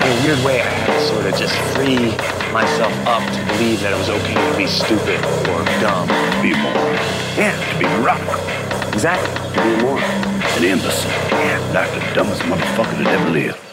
in a weird way, I had to sort of just free myself up to believe that it was okay to be stupid or dumb. To be a moron. Yeah. To be moronical. Exactly. To be a moron. An imbecile. Yeah. Like the dumbest motherfucker that ever lived.